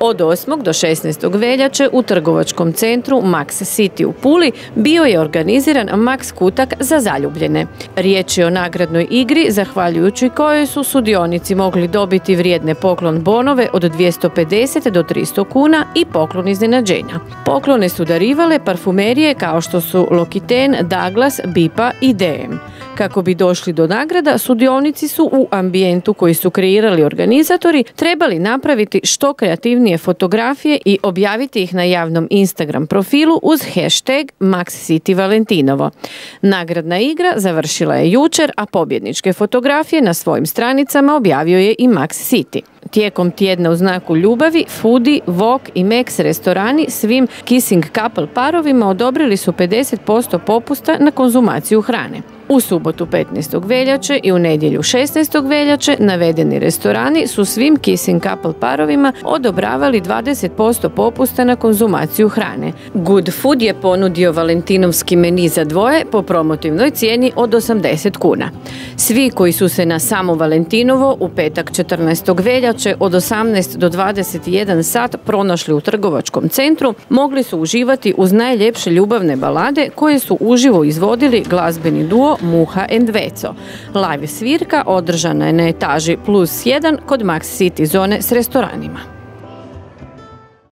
Od 8. do 16. veljače u trgovačkom centru Max City u Puli bio je organiziran Max kutak za zaljubljene. Riječ je o nagradnoj igri zahvaljujući kojoj su sudionici mogli dobiti vrijedne poklon bonove od 250 do 300 kuna i poklon iznenađenja. Poklone su darivale parfumerije kao što su L'Occitane, Douglas, Bipa i DM. Kako bi došli do nagrada, sudionici su u ambijentu koji su kreirali organizatori trebali napraviti što kreativnije fotografije i objaviti ih na javnom Instagram profilu uz hashtag MaxCityValentinovo. Nagradna igra završila je jučer, a pobjedničke fotografije na svojim stranicama objavio je i Max City. Tijekom tjedna u znaku ljubavi, Foodie, Vogue i Max restorani svim kissing couple parovima odobrili su 50% popusta na konzumaciju hrane. U subotu 15. veljače i u nedjelju 16. veljače navedeni restorani su svim kissing couple parovima odobravali 20% popusta na konzumaciju hrane. Good Food je ponudio valentinovski meni za dvoje po promotivnoj cijeni od 80 kuna. Svi koji su se na samo Valentinovo u petak 14. veljače od 18 do 21 sat pronašli u trgovačkom centru mogli su uživati uz najljepše ljubavne balade koje su uživo izvodili glazbeni duo Muha and Veco. Live svirka održana je na etaži +1 kod Max City zone s restoranima.